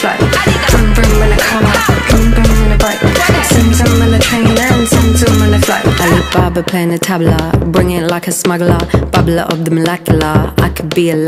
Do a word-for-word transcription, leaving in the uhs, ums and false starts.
flow. Vroom vroom in a car, boom boom in a boat. Zoom zoom on the train and zoom zoom on the float. Alibaba playing the tabla, bring it like a smuggler, bubbler of the molecular. I could be a